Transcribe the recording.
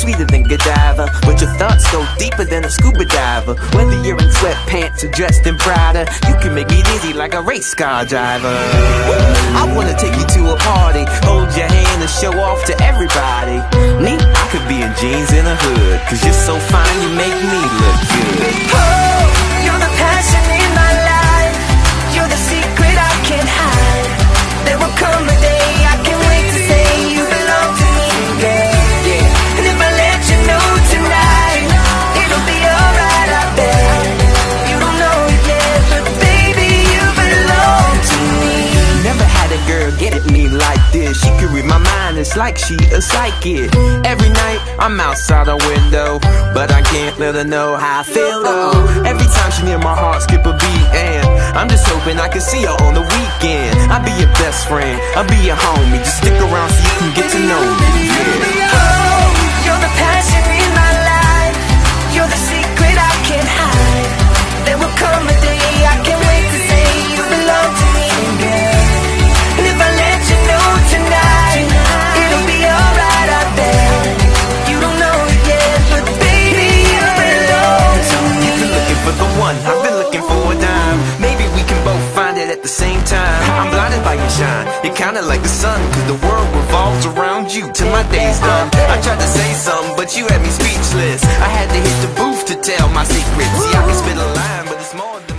sweeter than Godiva, but your thoughts go deeper than a scuba diver. Whether you're in sweatpants or dressed in Prada, you can make me dizzy like a race car driver. I wanna take you to a party, hold your hand and show off to everybody. Me, I could be in jeans in a hood, cause you're so fine, you make me look good. Oh, you're the passion in my life. You're the secret I can't hide. There will come a day I can't wait to say you belong to me, girl. Yeah. And if I let you know tonight, it'll be alright, I bet. You don't know it yet, but baby, you belong to me. Never had a girl get at me like this. She could read my mind, it's like she a psychic. Every night I'm outside her window, but I can't let her know how I feel though. Every time she near my heart skip a beat, and I'm just hoping I can see her on the weekend. I'll be your best friend, I'll be your homie. Just stick around so you can get to know me. Yeah. Oh, you're the passion in my life. You're the secret I can't hide. There will come a day I can't wait to say you belong to me, girl. And if I let you know tonight, it'll be alright, I bet. You don't know it yet, but baby, you belong to me. You've been looking for the one, I've been looking for a dime. Maybe we can both find it at the same time. I'm blinded by your shine, you're kinda like the sun, cause the world revolves around you till my day's done. I tried to say something, but you had me speechless. I had to hit the booth to tell my secret. See, I can spit a line, but it's more